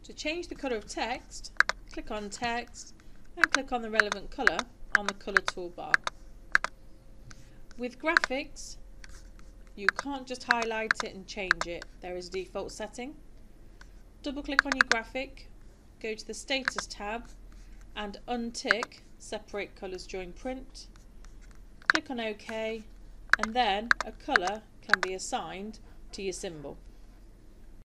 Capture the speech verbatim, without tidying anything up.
To change the colour of text, click on Text and click on the relevant colour on the colour toolbar. With graphics, you can't just highlight it and change it. There is a default setting. Double click on your graphic, go to the Status tab and untick Separate Colours during print. Click on OK, and then a colour can be assigned to your symbol.